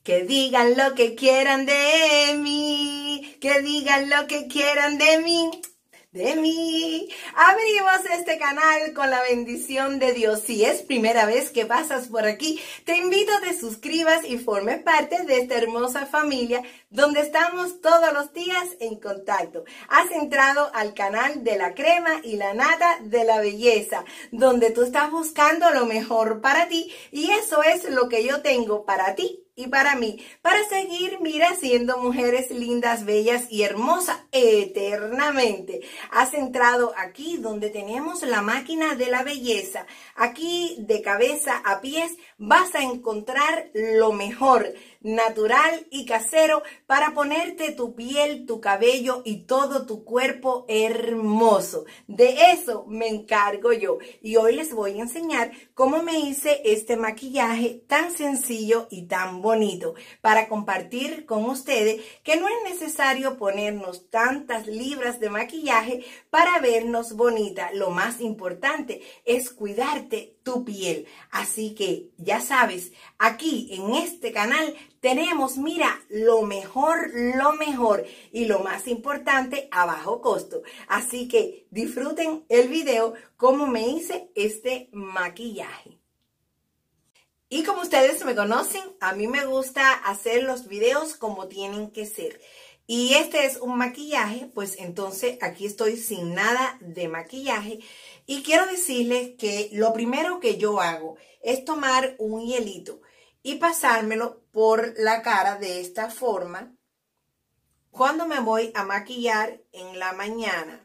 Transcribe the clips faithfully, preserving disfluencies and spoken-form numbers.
Que digan lo que quieran de mí, que digan lo que quieran de mí, de mí. Abrimos este canal con la bendición de Dios. Si es primera vez que pasas por aquí, te invito a que te suscribas y formes parte de esta hermosa familia donde estamos todos los días en contacto. Has entrado al canal de la crema y la nata de la belleza, donde tú estás buscando lo mejor para ti y eso es lo que yo tengo para ti y para mí, para seguir, mira, siendo mujeres lindas, bellas y hermosas eternamente. Has entrado aquí donde tenemos la máquina de la belleza. Aquí de cabeza a pies vas a encontrar lo mejor, natural y casero para ponerte tu piel, tu cabello y todo tu cuerpo hermoso. De eso me encargo yo y hoy les voy a enseñar cómo me hice este maquillaje tan sencillo y tan bonito para compartir con ustedes que no es necesario ponernos tantas libras de maquillaje para vernos bonita. Lo más importante es cuidarte tu piel. Así que ya sabes, aquí en este canal tenemos, mira, lo mejor, lo mejor y lo más importante a bajo costo. Así que disfruten el video cómo me hice este maquillaje. Y como ustedes me conocen, a mí me gusta hacer los videos como tienen que ser. Y este es un maquillaje, pues entonces aquí estoy sin nada de maquillaje. Y quiero decirles que lo primero que yo hago es tomar un hielito y pasármelo por la cara de esta forma cuando me voy a maquillar en la mañana.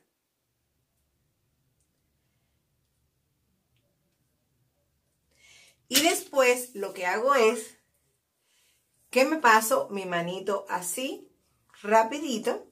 Y después lo que hago es que me paso mi manito así, rapidito.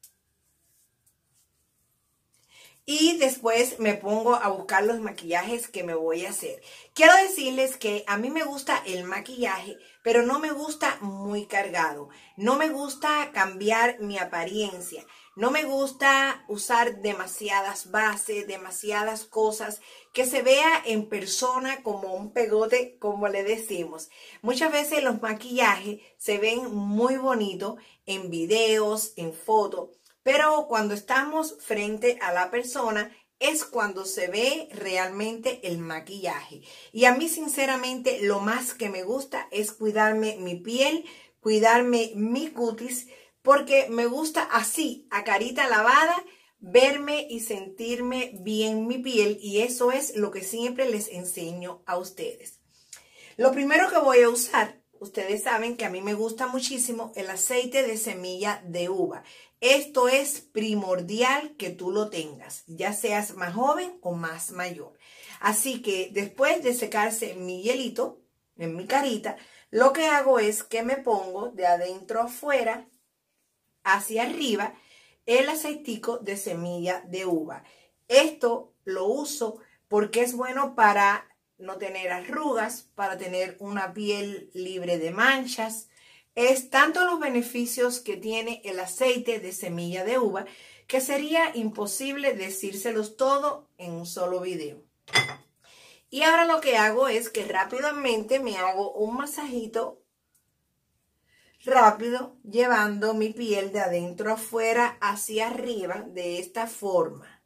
Y después me pongo a buscar los maquillajes que me voy a hacer. Quiero decirles que a mí me gusta el maquillaje, pero no me gusta muy cargado. No me gusta cambiar mi apariencia. No me gusta usar demasiadas bases, demasiadas cosas, que se vea en persona como un pegote, como le decimos. Muchas veces los maquillajes se ven muy bonitos en videos, en fotos. Pero cuando estamos frente a la persona es cuando se ve realmente el maquillaje. Y a mí sinceramente lo más que me gusta es cuidarme mi piel, cuidarme mi cutis, porque me gusta así, a carita lavada, verme y sentirme bien mi piel. Y eso es lo que siempre les enseño a ustedes. Lo primero que voy a usar, ustedes saben que a mí me gusta muchísimo el aceite de semilla de uva. Esto es primordial que tú lo tengas, ya seas más joven o más mayor. Así que después de secarse mi hielito en mi carita, lo que hago es que me pongo de adentro afuera hacia arriba el aceitico de semilla de uva. Esto lo uso porque es bueno para no tener arrugas, para tener una piel libre de manchas. Es tanto los beneficios que tiene el aceite de semilla de uva que sería imposible decírselos todo en un solo video. Y ahora lo que hago es que rápidamente me hago un masajito rápido, llevando mi piel de adentro afuera hacia arriba de esta forma.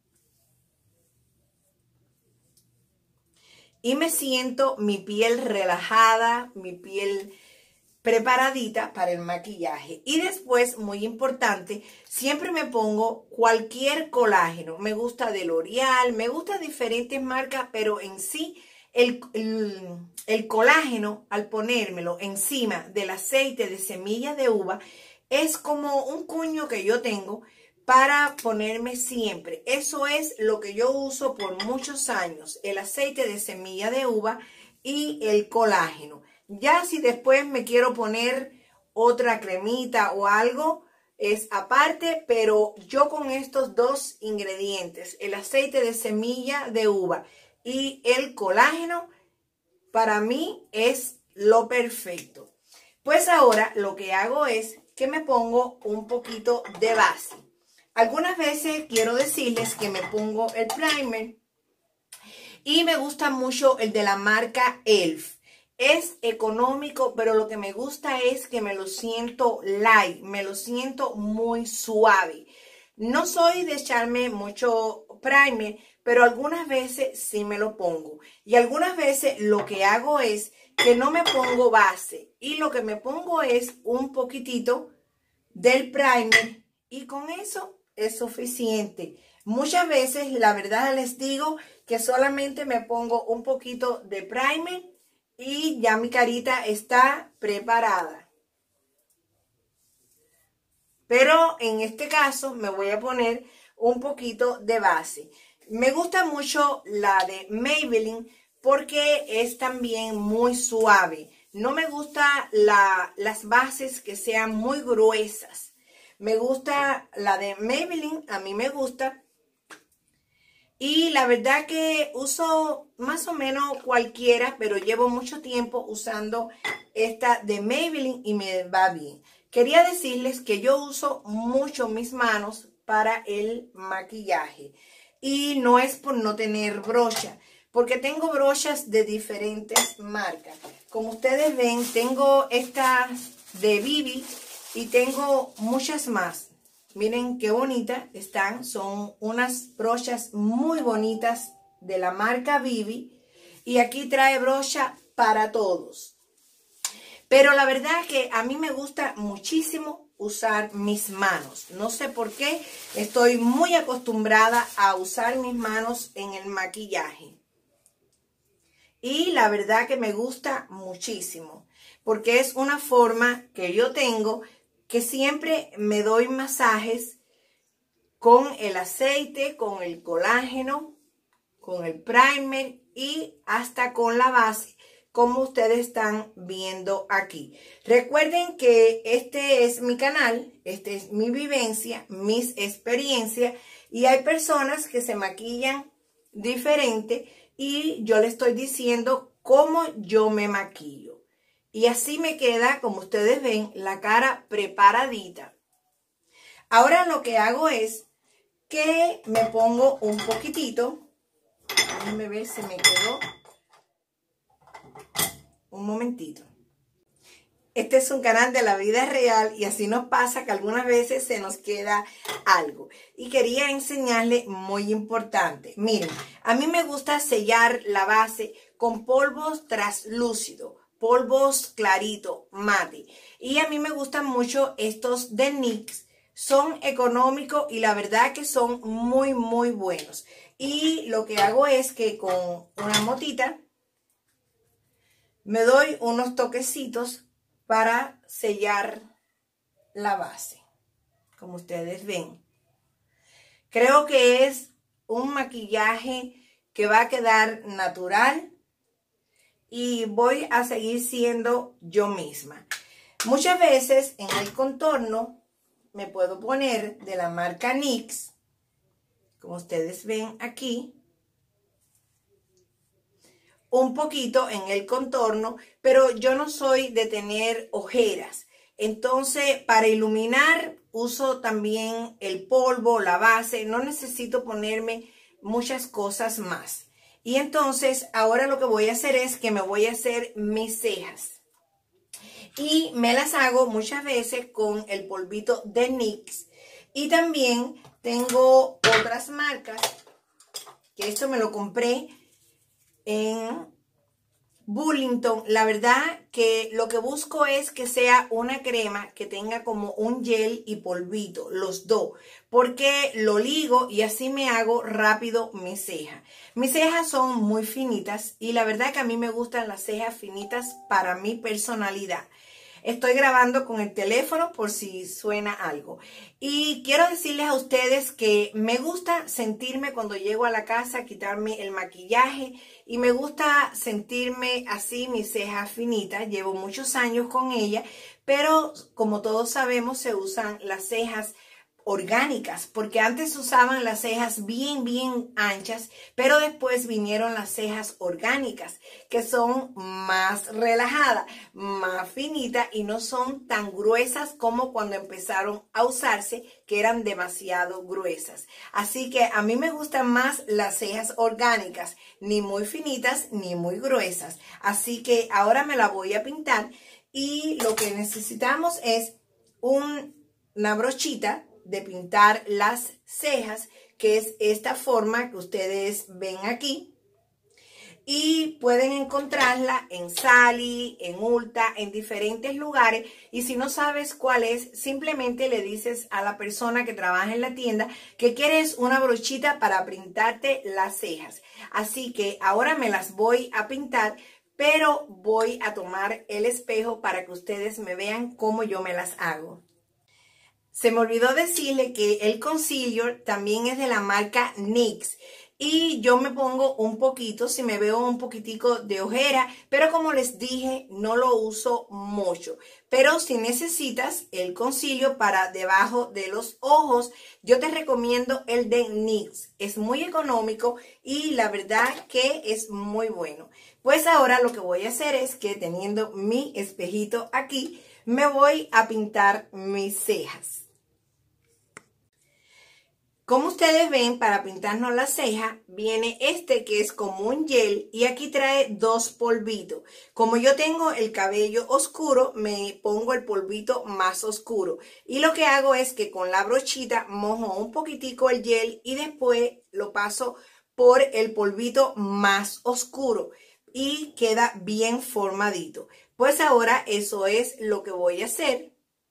Y me siento mi piel relajada, mi piel preparadita para el maquillaje. Y después, muy importante, siempre me pongo cualquier colágeno. Me gusta de L'Oreal, me gusta diferentes marcas, pero en sí el, el, el colágeno, al ponérmelo encima del aceite de semilla de uva, es como un cuño que yo tengo para ponerme siempre. Eso es lo que yo uso por muchos años, el aceite de semilla de uva y el colágeno. Ya si después me quiero poner otra cremita o algo, es aparte, pero yo con estos dos ingredientes, el aceite de semilla de uva y el colágeno, para mí es lo perfecto. Pues ahora lo que hago es que me pongo un poquito de base. Algunas veces quiero decirles que me pongo el primer y me gusta mucho el de la marca Elf. Es económico, pero lo que me gusta es que me lo siento light, me lo siento muy suave. No soy de echarme mucho primer, pero algunas veces sí me lo pongo. Y algunas veces lo que hago es que no me pongo base y lo que me pongo es un poquitito del primer y con eso es suficiente. Muchas veces, la verdad les digo que solamente me pongo un poquito de primer y ya mi carita está preparada. Pero en este caso me voy a poner un poquito de base. Me gusta mucho la de Maybelline porque es también muy suave. No me gusta la, las bases que sean muy gruesas. Me gusta la de Maybelline, a mí me gusta. Y la verdad que uso más o menos cualquiera, pero llevo mucho tiempo usando esta de Maybelline y me va bien. Quería decirles que yo uso mucho mis manos para el maquillaje. Y no es por no tener brocha, porque tengo brochas de diferentes marcas. Como ustedes ven, tengo estas de Vivi y tengo muchas más. Miren qué bonitas están. Son unas brochas muy bonitas de la marca Vivi. Y aquí trae brocha para todos. Pero la verdad que a mí me gusta muchísimo usar mis manos. No sé por qué. Estoy muy acostumbrada a usar mis manos en el maquillaje. Y la verdad que me gusta muchísimo. Porque es una forma que yo tengo que siempre me doy masajes con el aceite, con el colágeno, con el primer y hasta con la base, como ustedes están viendo aquí. Recuerden que este es mi canal, este es mi vivencia, mis experiencias y hay personas que se maquillan diferente y yo les estoy diciendo cómo yo me maquillo. Y así me queda, como ustedes ven, la cara preparadita. Ahora lo que hago es que me pongo un poquitito. Déjenme ver si me quedó. Un momentito. Este es un canal de la vida real y así nos pasa que algunas veces se nos queda algo. Y quería enseñarles muy importante. Miren, a mí me gusta sellar la base con polvos translúcidos. Polvos clarito, mate. Y a mí me gustan mucho estos de NYX. Son económicos y la verdad que son muy, muy buenos. Y lo que hago es que con una motita me doy unos toquecitos para sellar la base. Como ustedes ven. Creo que es un maquillaje que va a quedar natural. Y voy a seguir siendo yo misma. Muchas veces en el contorno me puedo poner de la marca NYX, como ustedes ven aquí, un poquito en el contorno, pero yo no soy de tener ojeras. Entonces, para iluminar, uso también el polvo, la base. No necesito ponerme muchas cosas más. Y entonces, ahora lo que voy a hacer es que me voy a hacer mis cejas. Y me las hago muchas veces con el polvito de NYX. Y también tengo otras marcas, que esto me lo compré en Burlington. La verdad que lo que busco es que sea una crema que tenga como un gel y polvito, los dos, porque lo ligo y así me hago rápido mis cejas. Mis cejas son muy finitas y la verdad que a mí me gustan las cejas finitas para mi personalidad. Estoy grabando con el teléfono por si suena algo. Y quiero decirles a ustedes que me gusta sentirme cuando llego a la casa, quitarme el maquillaje. Y me gusta sentirme así, mis cejas finitas. Llevo muchos años con ella. Pero como todos sabemos, se usan las cejas orgánicas, porque antes usaban las cejas bien, bien anchas, pero después vinieron las cejas orgánicas, que son más relajadas, más finitas y no son tan gruesas como cuando empezaron a usarse, que eran demasiado gruesas. Así que a mí me gustan más las cejas orgánicas, ni muy finitas ni muy gruesas. Así que ahora me la voy a pintar y lo que necesitamos es un, una brochita de pintar las cejas, que es esta forma que ustedes ven aquí, y pueden encontrarla en Sally, en Ulta, en diferentes lugares. Y si no sabes cuál es, simplemente le dices a la persona que trabaja en la tienda que quieres una brochita para pintarte las cejas. Así que ahora me las voy a pintar, pero voy a tomar el espejo para que ustedes me vean cómo yo me las hago. Se me olvidó decirle que el concealer también es de la marca NYX. Y yo me pongo un poquito, si me veo un poquitico de ojera, pero como les dije, no lo uso mucho. Pero si necesitas el concealer para debajo de los ojos, yo te recomiendo el de NYX. Es muy económico y la verdad que es muy bueno. Pues ahora lo que voy a hacer es que, teniendo mi espejito aquí, me voy a pintar mis cejas. Como ustedes ven, para pintarnos la ceja, viene este que es como un gel y aquí trae dos polvitos. Como yo tengo el cabello oscuro, me pongo el polvito más oscuro. Y lo que hago es que con la brochita mojo un poquitico el gel y después lo paso por el polvito más oscuro y queda bien formadito. Pues ahora eso es lo que voy a hacer.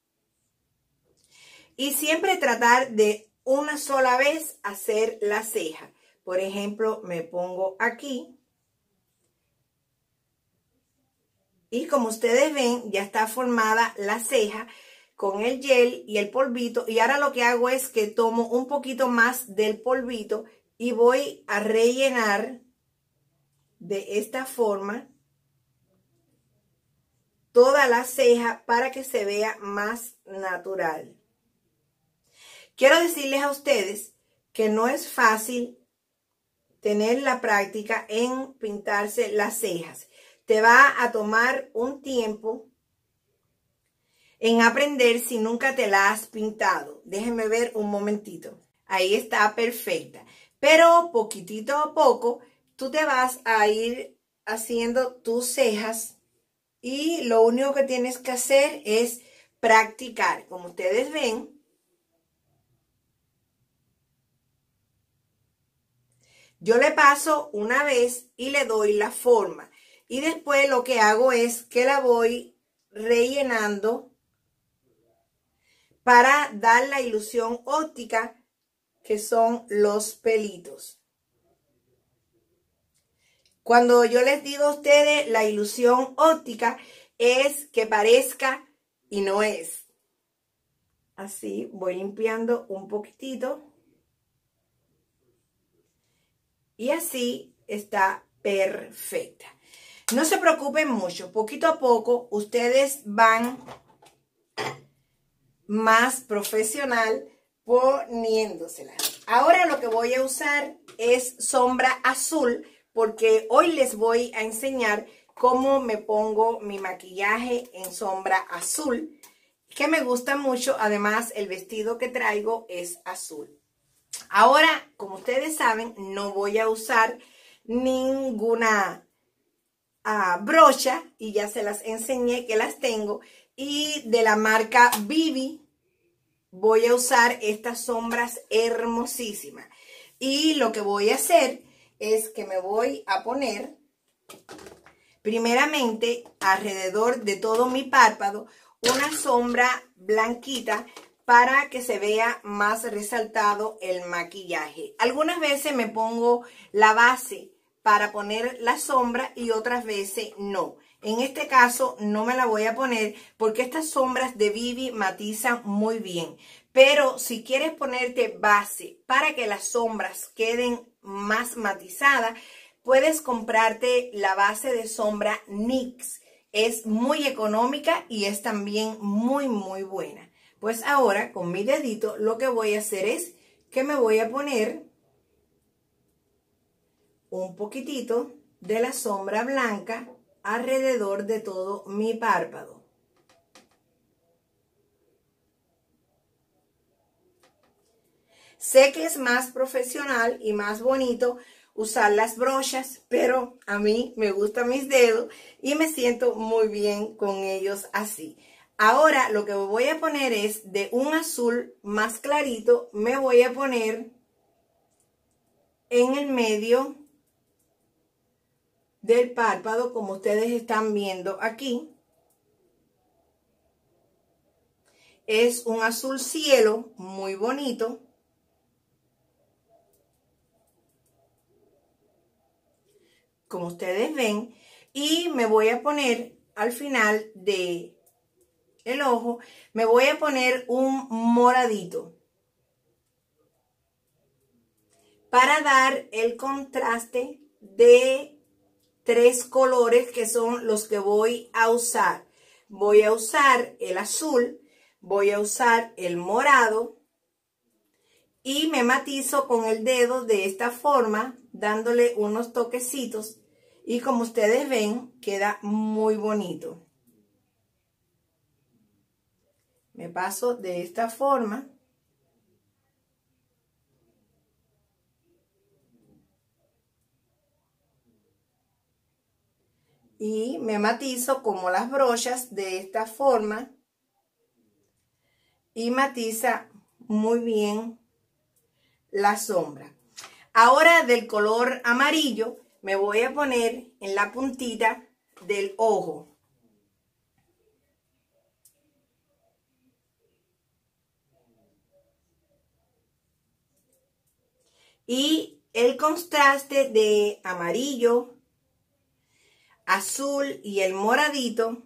Y siempre tratar de una sola vez hacer la ceja. Por ejemplo, me pongo aquí. Y como ustedes ven, ya está formada la ceja con el gel y el polvito. Y ahora lo que hago es que tomo un poquito más del polvito y voy a rellenar de esta forma toda la ceja para que se vea más natural. Quiero decirles a ustedes que no es fácil tener la práctica en pintarse las cejas. Te va a tomar un tiempo en aprender si nunca te la has pintado. Déjenme ver un momentito. Ahí está perfecta. Pero poquitito a poco tú te vas a ir haciendo tus cejas y lo único que tienes que hacer es practicar. Como ustedes ven, yo le paso una vez y le doy la forma. Y después lo que hago es que la voy rellenando para dar la ilusión óptica que son los pelitos. Cuando yo les digo a ustedes la ilusión óptica es que parezca y no es. Así voy limpiando un poquitito. Y así está perfecta. No se preocupen mucho, poquito a poco ustedes van más profesional poniéndosela. Ahora lo que voy a usar es sombra azul, porque hoy les voy a enseñar cómo me pongo mi maquillaje en sombra azul, que me gusta mucho. Además, el vestido que traigo es azul. Ahora, como ustedes saben, no voy a usar ninguna uh, brocha y ya se las enseñé que las tengo. Y de la marca Vivi voy a usar estas sombras hermosísimas. Y lo que voy a hacer es que me voy a poner primeramente alrededor de todo mi párpado una sombra blanquita para que se vea más resaltado el maquillaje. Algunas veces me pongo la base para poner la sombra y otras veces no. En este caso no me la voy a poner porque estas sombras de Vivi matizan muy bien. Pero si quieres ponerte base para que las sombras queden más matizadas, puedes comprarte la base de sombra NYX. Es muy económica y es también muy muy buena. Pues ahora con mi dedito lo que voy a hacer es que me voy a poner un poquitito de la sombra blanca alrededor de todo mi párpado. Sé que es más profesional y más bonito usar las brochas, pero a mí me gustan mis dedos y me siento muy bien con ellos así. Ahora lo que voy a poner es de un azul más clarito, me voy a poner en el medio del párpado, como ustedes están viendo aquí. Es un azul cielo muy bonito. Como ustedes ven, y me voy a poner al final de el ojo, me voy a poner un moradito para dar el contraste de tres colores que son los que voy a usar. Voy a usar el azul, voy a usar el morado y me matizo con el dedo de esta forma, dándole unos toquecitos, y como ustedes ven, queda muy bonito. Me paso de esta forma. Y me matizo como las brochas de esta forma. Y matiza muy bien la sombra. Ahora del color amarillo me voy a poner en la puntita del ojo. Y el contraste de amarillo, azul y el moradito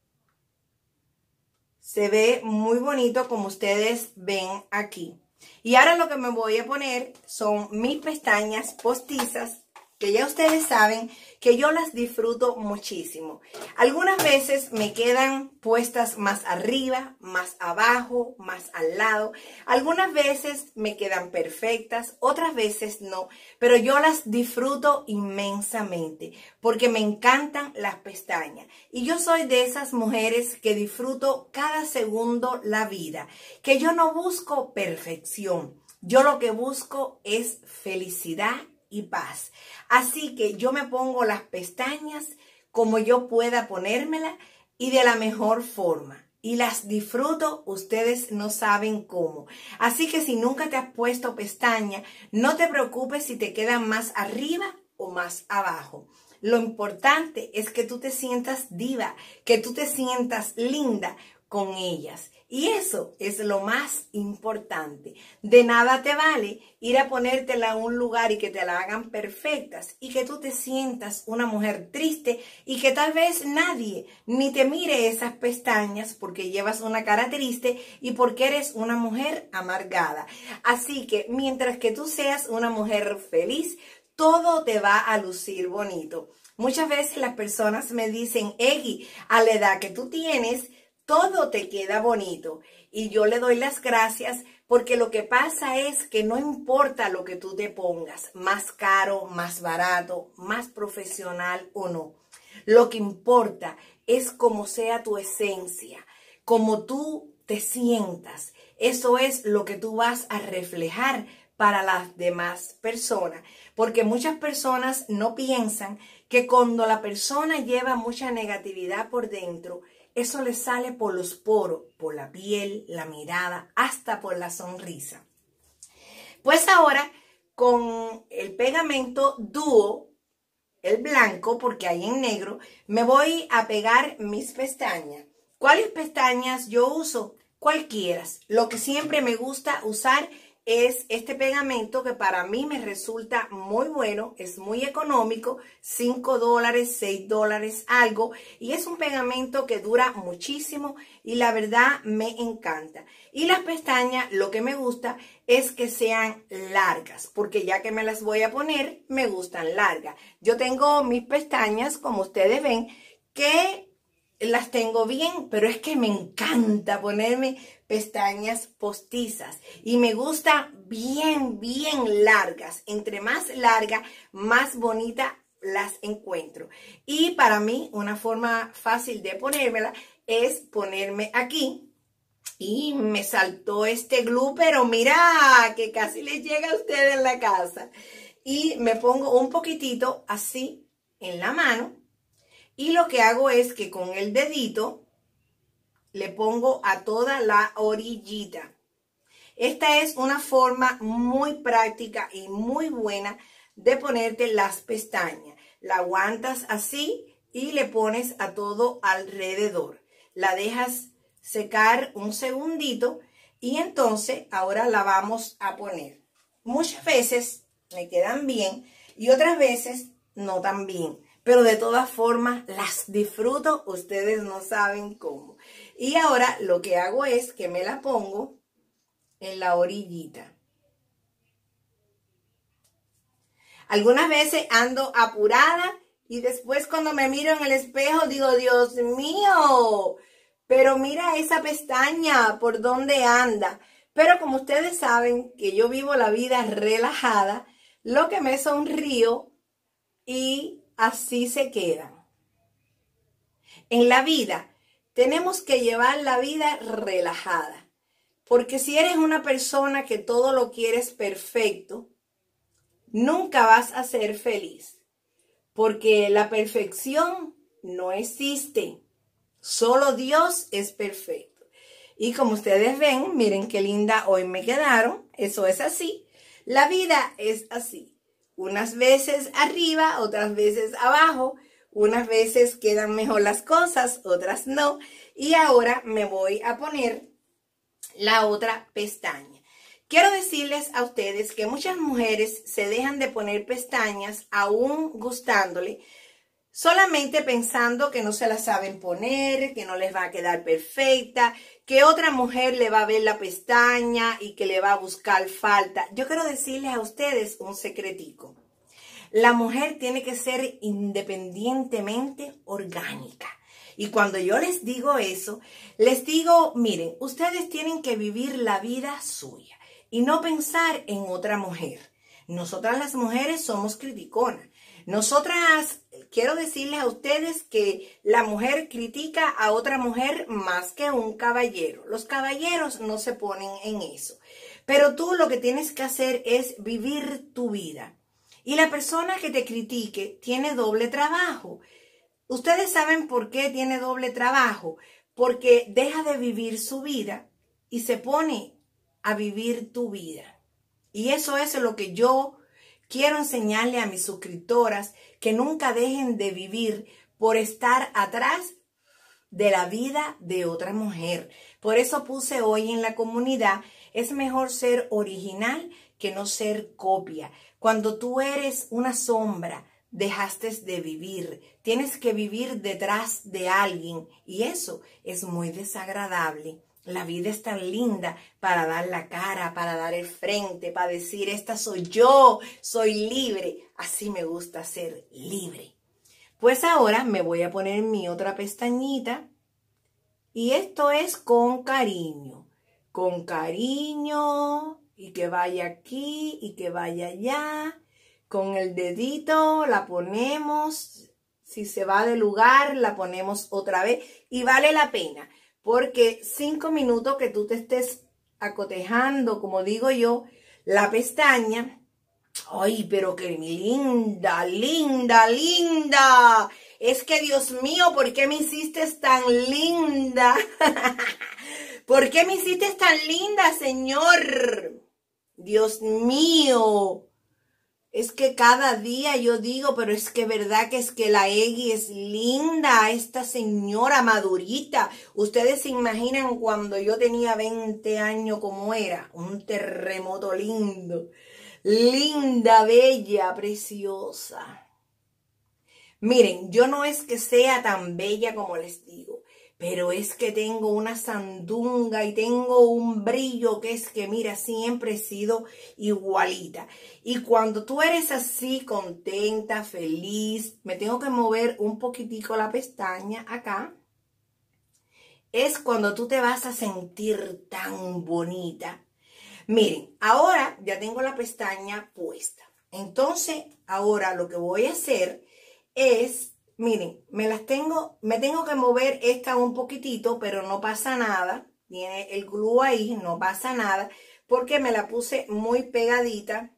se ve muy bonito, como ustedes ven aquí. Y ahora lo que me voy a poner son mis pestañas postizas, que ya ustedes saben que yo las disfruto muchísimo. Algunas veces me quedan puestas más arriba, más abajo, más al lado. Algunas veces me quedan perfectas, otras veces no. Pero yo las disfruto inmensamente porque me encantan las pestañas. Y yo soy de esas mujeres que disfruto cada segundo la vida. Que yo no busco perfección. Yo lo que busco es felicidad y paz. Así que yo me pongo las pestañas como yo pueda ponérmelas y de la mejor forma. Y las disfruto, ustedes no saben cómo. Así que si nunca te has puesto pestañas, no te preocupes si te quedan más arriba o más abajo. Lo importante es que tú te sientas diva, que tú te sientas linda con ellas. Y eso es lo más importante. De nada te vale ir a ponértela en un lugar y que te la hagan perfectas y que tú te sientas una mujer triste y que tal vez nadie ni te mire esas pestañas porque llevas una cara triste y porque eres una mujer amargada. Así que mientras que tú seas una mujer feliz, todo te va a lucir bonito. Muchas veces las personas me dicen, Egui, a la edad que tú tienes, todo te queda bonito. Y yo le doy las gracias porque lo que pasa es que no importa lo que tú te pongas, más caro, más barato, más profesional o no. Lo que importa es cómo sea tu esencia, cómo tú te sientas. Eso es lo que tú vas a reflejar para las demás personas. Porque muchas personas no piensan que cuando la persona lleva mucha negatividad por dentro, eso le sale por los poros, por la piel, la mirada, hasta por la sonrisa. Pues ahora con el pegamento dúo, el blanco, porque hay en negro, me voy a pegar mis pestañas. ¿Cuáles pestañas yo uso? Cualquiera. Lo que siempre me gusta usar es este pegamento que para mí me resulta muy bueno, es muy económico, cinco dólares, seis dólares, algo. Y es un pegamento que dura muchísimo y la verdad me encanta. Y las pestañas, lo que me gusta es que sean largas, porque ya que me las voy a poner, me gustan largas. Yo tengo mis pestañas, como ustedes ven, que las tengo bien, pero es que me encanta ponerme pestañas postizas y me gusta bien, bien largas. Entre más larga, más bonita las encuentro. Y para mí, una forma fácil de ponérmela es ponerme aquí. Y me saltó este glue, pero mira que casi les llega a ustedes en la casa. Y me pongo un poquitito así en la mano. Y lo que hago es que con el dedito le pongo a toda la orillita. Esta es una forma muy práctica y muy buena de ponerte las pestañas. La aguantas así y le pones a todo alrededor. La dejas secar un segundito y entonces ahora la vamos a poner. Muchas veces me quedan bien y otras veces no tan bien. Pero de todas formas las disfruto, ustedes no saben cómo. Y ahora lo que hago es que me la pongo en la orillita. Algunas veces ando apurada y después cuando me miro en el espejo digo, Dios mío, pero mira esa pestaña, ¿por dónde anda? Pero como ustedes saben que yo vivo la vida relajada, lo que me sonrío y así se quedan. En la vida tenemos que llevar la vida relajada, porque si eres una persona que todo lo quieres perfecto, nunca vas a ser feliz, porque la perfección no existe, solo Dios es perfecto. Y como ustedes ven, miren qué linda hoy me quedaron, eso es así, la vida es así. Unas veces arriba, otras veces abajo, unas veces quedan mejor las cosas, otras no. Y ahora me voy a poner la otra pestaña. Quiero decirles a ustedes que muchas mujeres se dejan de poner pestañas aún gustándole, solamente pensando que no se las saben poner, que no les va a quedar perfecta, que otra mujer le va a ver la pestaña y que le va a buscar falta. Yo quiero decirles a ustedes un secretico. La mujer tiene que ser independientemente orgánica. Y cuando yo les digo eso, les digo, miren, ustedes tienen que vivir la vida suya y no pensar en otra mujer. Nosotras las mujeres somos criticonas. Nosotras, quiero decirles a ustedes que la mujer critica a otra mujer más que un caballero. Los caballeros no se ponen en eso. Pero tú lo que tienes que hacer es vivir tu vida. Y la persona que te critique tiene doble trabajo. Ustedes saben por qué tiene doble trabajo. Porque deja de vivir su vida y se pone a vivir tu vida. Y eso es lo que yo quiero enseñarle a mis suscriptoras, que nunca dejen de vivir por estar atrás de la vida de otra mujer. Por eso puse hoy en la comunidad, es mejor ser original que no ser copia. Cuando tú eres una sombra, dejaste de vivir. Tienes que vivir detrás de alguien y eso es muy desagradable. La vida es tan linda para dar la cara, para dar el frente, para decir, esta soy yo, soy libre. Así me gusta ser libre. Pues ahora me voy a poner mi otra pestañita. Y esto es con cariño. Con cariño. Y que vaya aquí y que vaya allá. Con el dedito la ponemos. Si se va de lugar, la ponemos otra vez. Y vale la pena. Porque cinco minutos que tú te estés acotejando, como digo yo, la pestaña. ¡Ay, pero qué linda, linda, linda! Es que, Dios mío, ¿por qué me hiciste tan linda? ¿Por qué me hiciste tan linda, Señor? Dios mío. Es que cada día yo digo, pero es que verdad que es que la Egui es linda, esta señora madurita. Ustedes se imaginan cuando yo tenía veinte años como era, un terremoto lindo, linda, bella, preciosa. Miren, yo no es que sea tan bella como les digo, pero es que tengo una sandunga y tengo un brillo que es que, mira, siempre he sido igualita. Y cuando tú eres así, contenta, feliz, me tengo que mover un poquitico la pestaña acá. es cuando tú te vas a sentir tan bonita. Miren, ahora ya tengo la pestaña puesta. Entonces, ahora lo que voy a hacer es, miren, me las tengo, me tengo que mover esta un poquitito, pero no pasa nada. Tiene el glue ahí, no pasa nada, porque me la puse muy pegadita.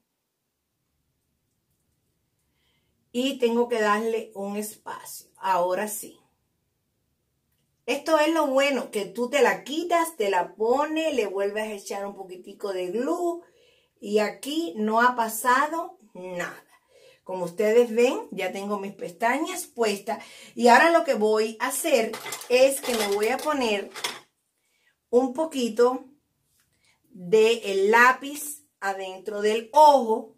Y tengo que darle un espacio. Ahora sí. Esto es lo bueno, que tú te la quitas, te la pones, le vuelves a echar un poquitico de glue y aquí no ha pasado nada. Como ustedes ven, ya tengo mis pestañas puestas y ahora lo que voy a hacer es que me voy a poner un poquito del lápiz adentro del ojo.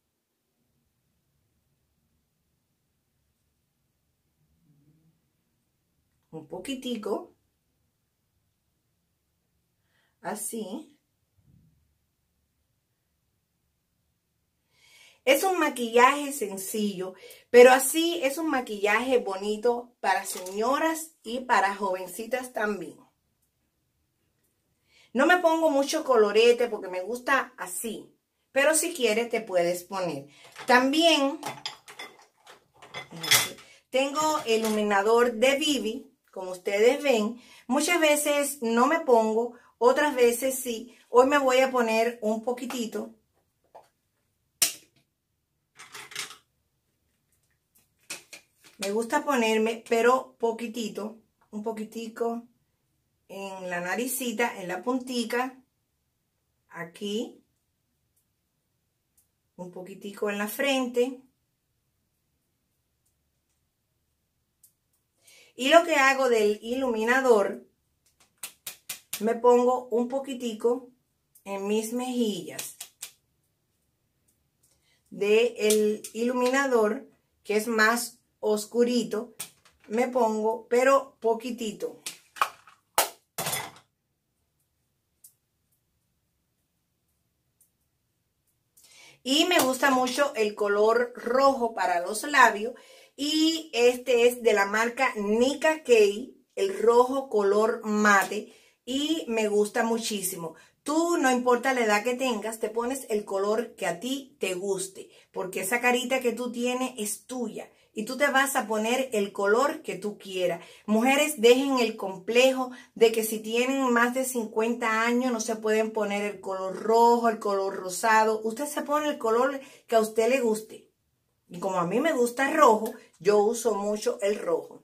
Un poquitico, así. Es un maquillaje sencillo, pero así es un maquillaje bonito para señoras y para jovencitas también. No me pongo mucho colorete porque me gusta así, pero si quieres te puedes poner. También tengo el iluminador de Vivi. Como ustedes ven, muchas veces no me pongo, otras veces sí. Hoy me voy a poner un poquitito. Me gusta ponerme, pero poquitito, un poquitico en la naricita, en la puntica, aquí, un poquitico en la frente. Y lo que hago del iluminador, me pongo un poquitico en mis mejillas del iluminador, que es más oscurito, me pongo, pero poquitito. Y me gusta mucho el color rojo para los labios. Y este es de la marca Nicka K, el rojo color mate. Y me gusta muchísimo. Tú, no importa la edad que tengas, te pones el color que a ti te guste. Porque esa carita que tú tienes es tuya. Y tú te vas a poner el color que tú quieras. Mujeres, dejen el complejo de que si tienen más de cincuenta años no se pueden poner el color rojo, el color rosado. Usted se pone el color que a usted le guste. Y como a mí me gusta el rojo, yo uso mucho el rojo.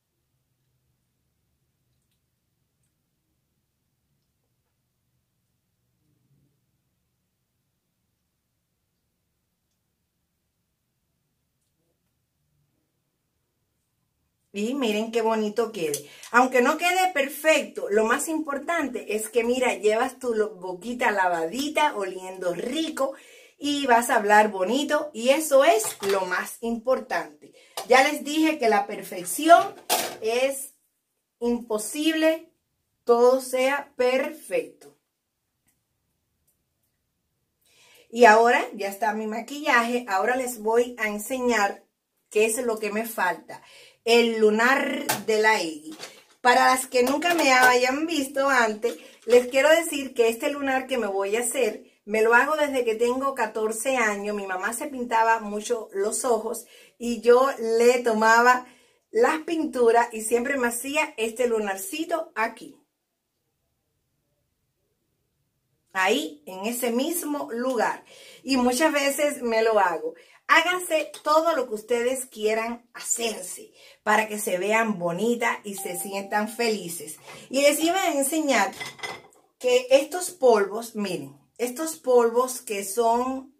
Y miren qué bonito quede. Aunque no quede perfecto, lo más importante es que, mira, llevas tu boquita lavadita, oliendo rico y vas a hablar bonito. Y eso es lo más importante. Ya les dije que la perfección es imposible, todo sea perfecto. Y ahora ya está mi maquillaje. Ahora les voy a enseñar qué es lo que me falta. El lunar de la Eggy. Para las que nunca me hayan visto antes, les quiero decir que este lunar que me voy a hacer, me lo hago desde que tengo catorce años. Mi mamá se pintaba mucho los ojos y yo le tomaba las pinturas y siempre me hacía este lunarcito aquí. Ahí, en ese mismo lugar. Y muchas veces me lo hago. Háganse todo lo que ustedes quieran hacerse para que se vean bonitas y se sientan felices. Y les iba a enseñar que estos polvos, miren, estos polvos que son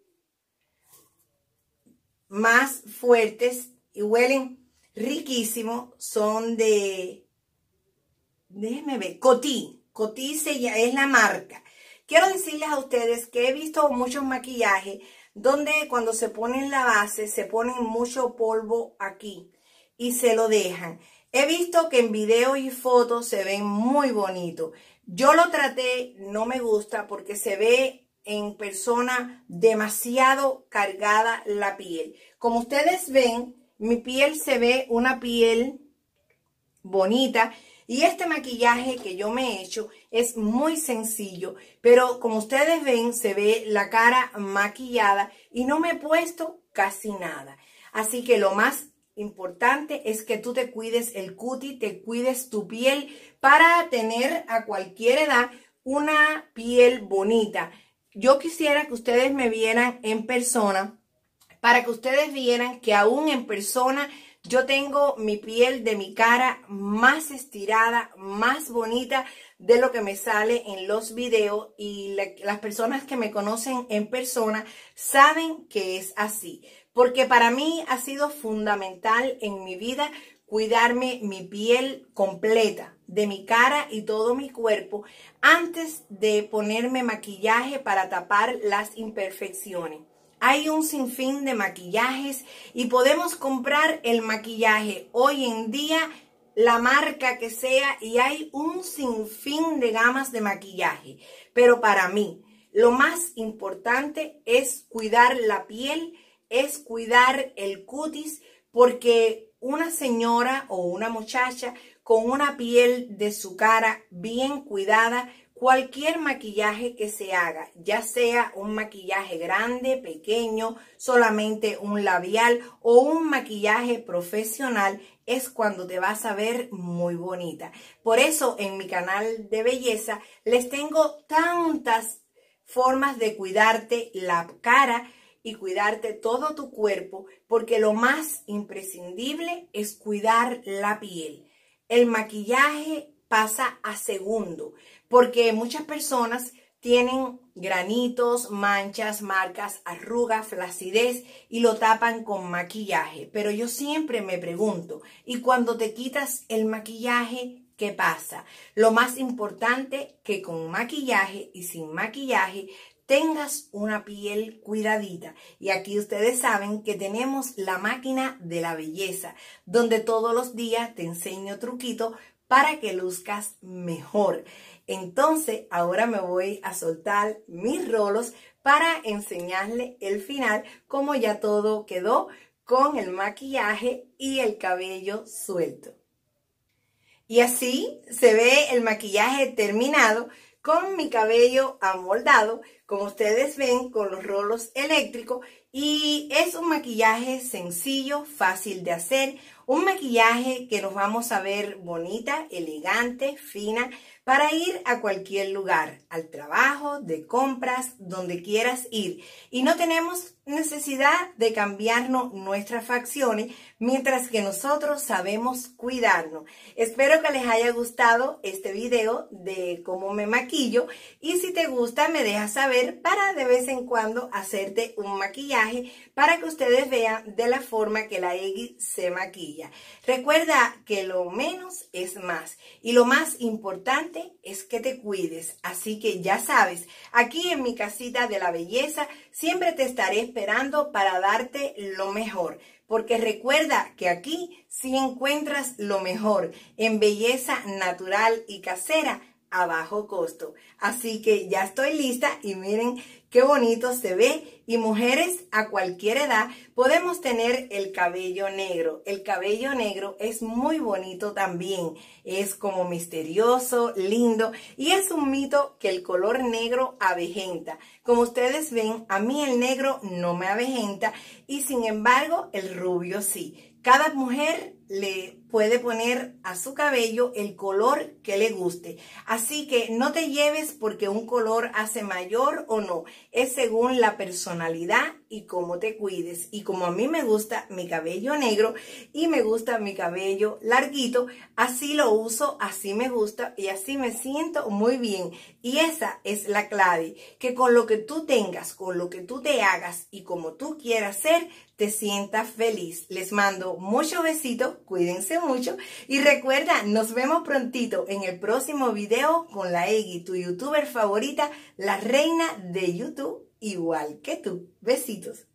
más fuertes y huelen riquísimo, son de, déjenme ver, Coty. Coty es la marca. Quiero decirles a ustedes que he visto muchos maquillajes donde cuando se ponen la base se ponen mucho polvo aquí y se lo dejan. He visto que en video y fotos se ven muy bonitos. Yo lo traté, no me gusta porque se ve en persona demasiado cargada la piel. Como ustedes ven, mi piel se ve una piel bonita. Y este maquillaje que yo me he hecho es muy sencillo, pero como ustedes ven, se ve la cara maquillada y no me he puesto casi nada. Así que lo más importante es que tú te cuides el cutis, te cuides tu piel para tener a cualquier edad una piel bonita. Yo quisiera que ustedes me vieran en persona para que ustedes vieran que aún en persona yo tengo mi piel de mi cara más estirada, más bonita de lo que me sale en los videos, y la, las personas que me conocen en persona saben que es así. Porque para mí ha sido fundamental en mi vida cuidarme mi piel completa, de mi cara y todo mi cuerpo, antes de ponerme maquillaje para tapar las imperfecciones. Hay un sinfín de maquillajes y podemos comprar el maquillaje hoy en día, la marca que sea, y hay un sinfín de gamas de maquillaje. Pero para mí, lo más importante es cuidar la piel, es cuidar el cutis, porque una señora o una muchacha con una piel de su cara bien cuidada, cualquier maquillaje que se haga, ya sea un maquillaje grande, pequeño, solamente un labial o un maquillaje profesional, es cuando te vas a ver muy bonita. Por eso en mi canal de belleza les tengo tantas formas de cuidarte la cara y cuidarte todo tu cuerpo, porque lo más imprescindible es cuidar la piel. El maquillaje pasa a segundo, porque muchas personas tienen granitos, manchas, marcas, arrugas, flacidez y lo tapan con maquillaje. Pero yo siempre me pregunto, ¿y cuando te quitas el maquillaje, qué pasa? Lo más importante, que con maquillaje y sin maquillaje tengas una piel cuidadita. Y aquí ustedes saben que tenemos la máquina de la belleza, donde todos los días te enseño truquitos para que luzcas mejor. Entonces, ahora me voy a soltar mis rolos para enseñarles el final, como ya todo quedó con el maquillaje y el cabello suelto. Y así se ve el maquillaje terminado con mi cabello amoldado, como ustedes ven, con los rolos eléctricos. Y es un maquillaje sencillo, fácil de hacer, un maquillaje que nos vamos a ver bonita, elegante, fina, para ir a cualquier lugar, al trabajo, de compras, donde quieras ir. Y no tenemos necesidad de cambiarnos nuestras facciones, mientras que nosotros sabemos cuidarnos. Espero que les haya gustado este video de cómo me maquillo, y si te gusta me dejas saber para de vez en cuando hacerte un maquillaje para que ustedes vean de la forma que la Eggy se maquilla. Recuerda que lo menos es más, y lo más importante es que te cuides. Así que ya sabes, aquí en mi casita de la belleza siempre te estaré esperando para darte lo mejor, porque recuerda que aquí sí encuentras lo mejor en belleza natural y casera a bajo costo. Así que ya estoy lista y miren qué bonito se ve. Y mujeres a cualquier edad podemos tener el cabello negro. El cabello negro es muy bonito también. Es como misterioso, lindo, y es un mito que el color negro avejenta. Como ustedes ven, a mí el negro no me avejenta, y sin embargo el rubio sí. Cada mujer le puede poner a su cabello el color que le guste. Así que no te lleves porque un color hace mayor o no. Es según la personalidad y cómo te cuides. Y como a mí me gusta mi cabello negro y me gusta mi cabello larguito, así lo uso, así me gusta y así me siento muy bien. Y esa es la clave, que con lo que tú tengas, con lo que tú te hagas y como tú quieras ser, te sientas feliz. Les mando muchos besitos, cuídense mucho y recuerda, nos vemos prontito en el próximo video con la Eggy, tu youtuber favorita, la reina de YouTube, igual que tú. Besitos.